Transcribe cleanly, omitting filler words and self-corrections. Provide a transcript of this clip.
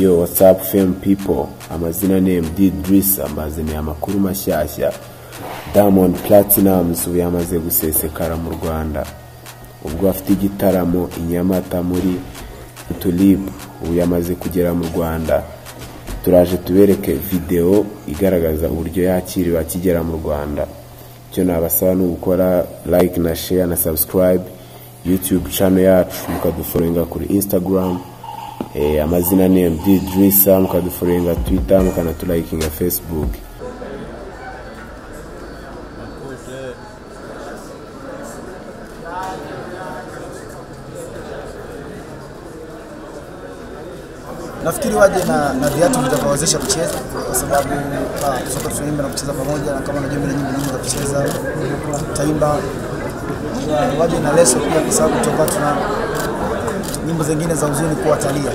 Yo, what's up fam people? Amazina ni MD Drisa, mbazaniye amakuru mashyashya. Diamond Platnumz ubu yamaze gusesekara mu Rwanda. Ubwo afite igitaramo i Nyamata muri Tulip, ubu yamaze kugera mu Rwanda. Turaje tubereke video igaragaza uburyo yakiriwe akigera mu Rwanda. Cyo nabasaba no gukora like na share na subscribe YouTube channel yacu, mukadufollowinga kuri Instagram. Amazina ni MD Drisa, mukadufollowinga Twitter, mukanatulayikinga Facebook. Nafikiri waje na viatu vitakavyowezesha kucheza kwa sababu soka tunaimba na kucheza pamoja, na kama unajua mimi nyingi za kucheza taimba, waje na leso pia kwa sababu tutakuwa tuna nyimbo zingine za uzuni kuwatalia.